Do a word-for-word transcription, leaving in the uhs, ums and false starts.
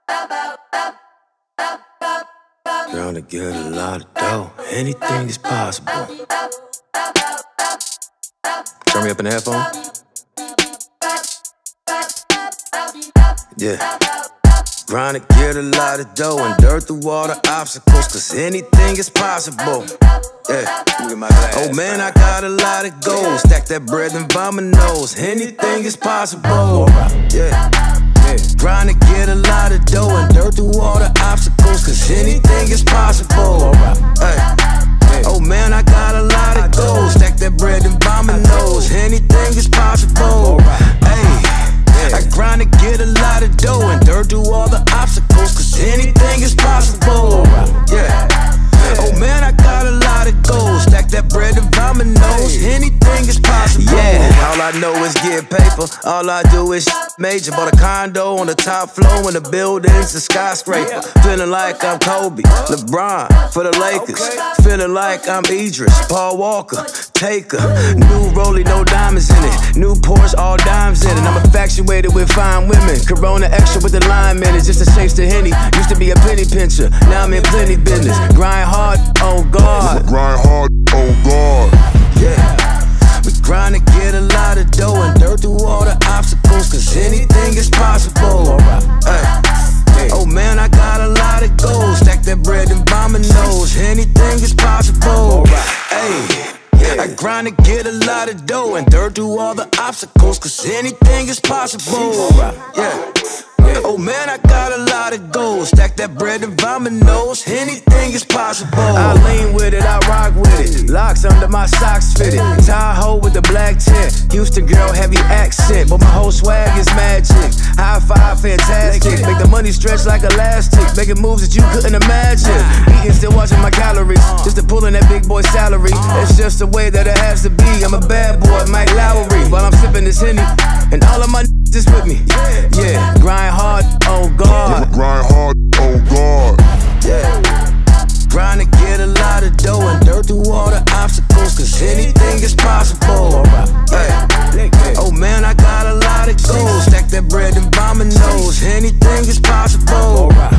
Trying to get a lot of dough. Anything is possible. Turn me up in the headphone. Yeah. Trying to get a lot of dough and dirt through all the obstacles, cause anything is possible. Yeah. Oh man, I got a lot of goals. Stack that bread and vomit nose. Anything is possible. Yeah. Trying to get a lot of dough and dirt through all the obstacles, cause anything is possible. Hey. Oh man, I got a lot of goals. Stack that bread and vomit nose. Anything is possible. Hey. I grind to get a lot of dough and dirt through all the obstacles, cause anything is possible. Yeah. Oh man, I got a lot of goals. Stack that bread and vomit nose. Anything is possible. Yeah. All I know is get paper. All I do is major. Bought a condo on the top floor and the building's a skyscraper. Feeling like I'm Kobe, LeBron for the Lakers. Feeling like I'm Idris, Paul Walker, Taker. New Rollie, no diamonds in it. New Porsche, all dimes in it. I'm infatuated with fine women. Corona extra with the lime in it. Just a chase to Henny. Used to be a penny pincher. Now I'm in plenty business. Grind hard, oh God. Grind hard, oh God. Yeah. We grind to get a lot of dough and dirt through all the obstacles, cause anything is possible. Hey. Oh man, I got a lot of goals. Stack that bread and vomit nose. Anything is possible. Hey. I grind to get a lot of dough and dirt through all the obstacles, cause anything is possible. Yeah. Oh man, I got a lot of goals. Stack that bread and vomit nose. Anything is possible. I lean with it, I rock with it. Locks under my socks fitted. Tahoe with the black tint. Houston girl, heavy accent, but my whole swag is magic. High five, fantastic. Make the money stretch like elastic. Making moves that you couldn't imagine. Eating, still watching my calories. Just to pull in that big boy salary. It's just the way that it has to be. I'm a bad boy, Mike Lowry. While I'm sipping this Henny, and all of my just with me. Yeah, grind hard, oh God. Grind hard, oh God. Yeah. Grind to get a lot of dough and dirt through all the obstacles, cause anything is possible. Hey. Oh man, I got a lot of goals. Stack that bread and vomit nose. Anything is possible.